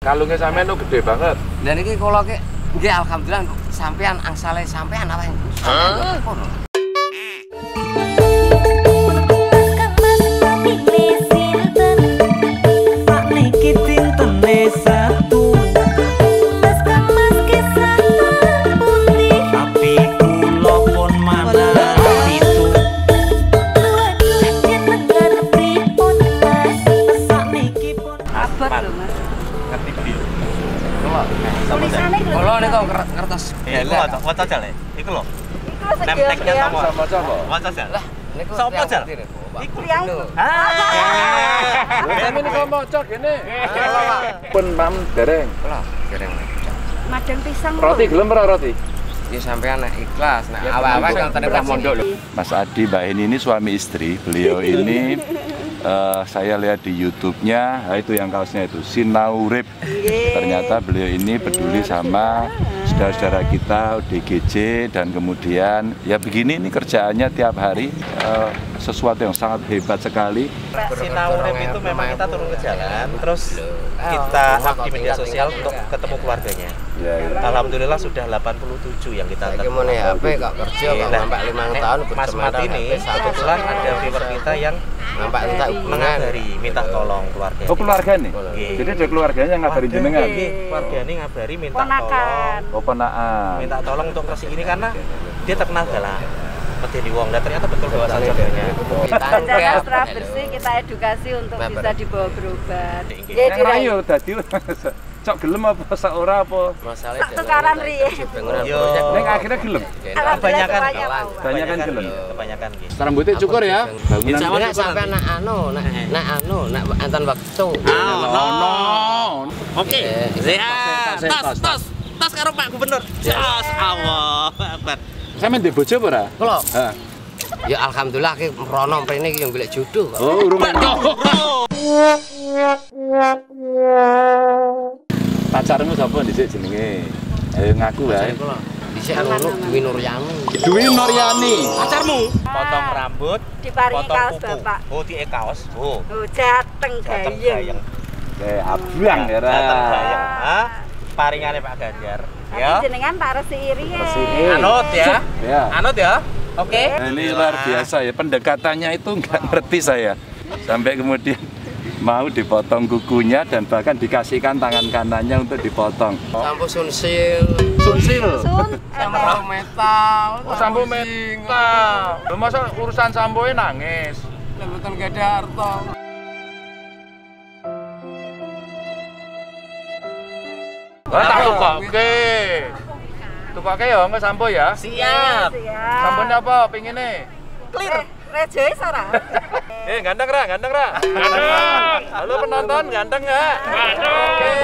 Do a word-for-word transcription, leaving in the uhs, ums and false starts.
Kalungnya sampean tuh gede banget. Dan ini kalau ke, nggih alhamdulillah sampean angsale sampean apa yang kalau ini kok kertas iya, itu wajah aja lah itu loh nemteknya sama sama coba wajah aja lah sopo aja iku yang kami ini kalau mau cok ini pun mam dereng lah dereng madang pisang roti gelem ora roti ya sampean nek ikhlas nek awal-awal kan tadi mondok lho Mas Adi Mbak Heni ini suami istri beliau ini Uh, saya lihat di YouTube-nya, nah itu yang kaosnya itu Sinaurip. Ternyata beliau ini peduli sama saudara-saudara kita D G J dan kemudian ya begini ini kerjaannya tiap hari uh, sesuatu yang sangat hebat sekali. Sinaurip itu memang kita turun ke jalan, terus kita up di media sosial untuk ketemu keluarganya. Ya, ya. Alhamdulillah sudah delapan puluh tujuh yang kita ketemu. Gimana ya, H P kok kerja kok sampai lima tahun Mas Mat ini kebetulan ada viewer kita yang nampak entah mengabari minta tolong keluarga. Oh keluarga nih? Jadi ada keluarganya yang ngabarin jenengan? Keluarga ini ngabari minta Ponakan. tolong. Oh ponaan. Minta tolong untuk resik ini karena dia terkenal galak. Medeni wong, dan ternyata betul bahwa sajarnya. Menjaga setelah bersih kita edukasi untuk bisa dibawa berobat. Yang rayu tadi cok gelem apa seorang apa? Masalah sak tukaran riye. Yang akhirnya gelem. Kebanyakan Kebanyakan gelem. Kebanyakan gitu. Rambutnya cukur ya. Insya Allah sampai nak anu, nak nak anu, nak antan waktu. Oh, oke. Sehat. Tos, tos, tos karo Pak Gubernur. Tos, Allah Akbar. Sampeyan ndek bojo apa ora? Kalau Heeh. ya alhamdulillah ki merono mrene iki yang golek jodoh kok. Oh, urung pacarmu sapa dhisik jenenge? Ayo ngaku wae. Dhisik anu Dwi Nuryani. Dwi Nuryani. Pacarmu potong rambut, Diparingi potong kaos kuku. Bapak. Oh, di kaos. Oh. Oh, jateng Jateng gayeng. gayeng. Eh abang ya ra. Jateng gayeng. Hah? Paringane Pak Ganjar. Ya. Jenengan tak resi iri. Anut ya. Ya. Anut ya. Oke. Nah, ini luar biasa ya, pendekatannya itu nggak ngerti saya. Sampai kemudian mau dipotong kukunya dan bahkan dikasihkan tangan kanannya untuk dipotong. Sampo sunsil. Sunsil. Sun. Sampo metal. Oh, sampo metal. Lho masa urusan sampoe nangis. Lah mboten gede harta. Wah, tak tukoke. Tukoke ya engko sampo ya. Siap. Sampone apa pingine? Clear. Rejoe ora? Eh, ganteng ra, ganteng ra. Ganteng. Halo penonton, ganteng enggak? Ganteng. Oke.